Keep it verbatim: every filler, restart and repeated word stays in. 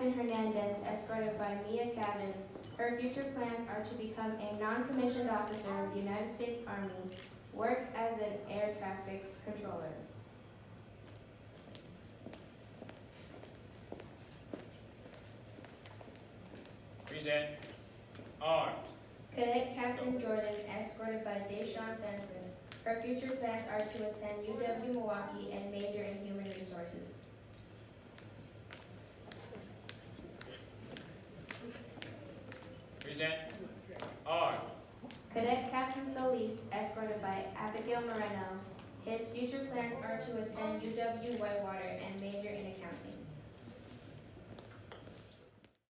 Captain Hernandez, escorted by Mia Cavins. Her future plans are to become a non-commissioned officer of the United States Army, work as an air traffic controller. Present. Armed. Cadet Captain Jordan, escorted by Deshawn Benson. Her future plans are to attend U W Milwaukee and major in human resources. Present. Armed. Cadet Captain Solis, escorted by Abigail Moreno. His future plans are to attend U W Whitewater and major in accounting.